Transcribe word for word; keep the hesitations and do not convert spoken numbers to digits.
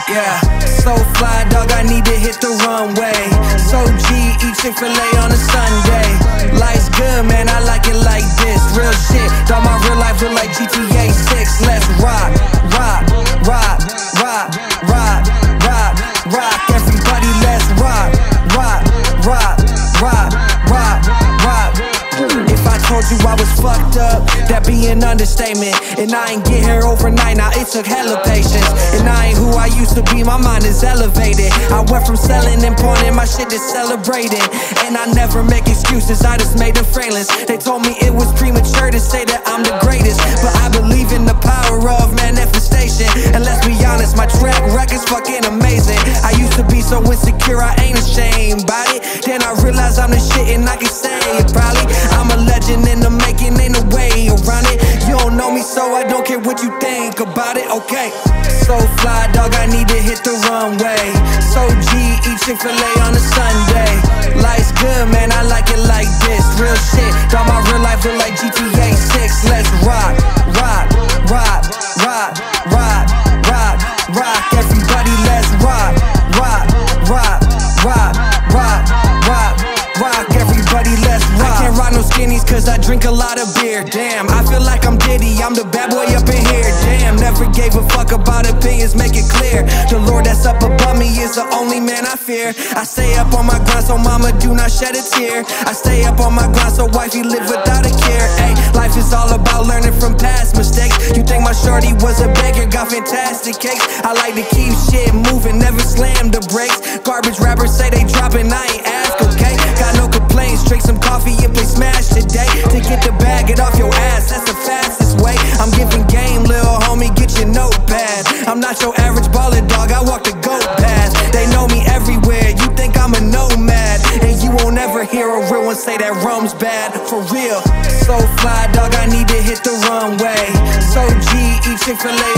Yeah, so fly, dog, I need to hit the runway. So G, eat Chick-fil-A on a Sunday. Life's good, man, I like it like this. Real shit, dog, my real life look like G T A six. Let's rock, rock, rock, rock, rock, rock, rock. Everybody, let's rock, rock, rock, rock, rock, rock. If I told you I was fucked up, that'd be an understatement. And I ain't get here overnight, now it took hella patience. And I ain't who I used to be, my mind is elevated. I went from selling and pawning my shit to celebrating. And I never make excuses, I just made them frailest. They told me it was premature to say that I'm the greatest, but I believe in the power of manifestation. And let's be honest, my track record's fucking amazing. I used to be so insecure, I ain't ashamed about it. Then I realized I'm the shit and I can say it proudly. I'm a legend in the making, ain't no way around it. You don't know me, so I don't care what you think about it, okay? So fly, dog, I need to hit the runway. So G, eat Chick-fil-A on a Sunday. Life's good, man, I like it like this. Real shit, dog, my real life look like G T A six. Let's rock, rock, rock, rock, rock, rock, rock. Everybody, let's rock, rock, rock, rock, rock, rock, rock. Everybody, let's rock. I can't rock no skinnies cause I drink a lot of beer. Damn, I feel like I'm Diddy, I'm the bad boy up in here. Damn, never gave a fuck about opinions, make it clear. The Lord that's up above me is the only man I fear. I stay up on my grind, so mama do not shed a tear. I stay up on my grind, so wifey live without a care. Ay, life is all about learning from past mistakes. You think my shorty was a beggar, got fantastic cakes. I like to keep shit moving, never slam the brakes. Garbage rappers say they dropping, I ain't ask, okay? Got no complaints, drink some coffee and play Smash today. To get the bag, get off your ass, that's the fastest way. I'm giving game, little homie, get your notepad. I'm not your average baller, dog, I walk the goat path. They know me everywhere, you think I'm a nomad. And you won't ever hear a real one say that rum's bad, for real. So fly, dog, I need to hit the runway. So G, eat Chick-fil-A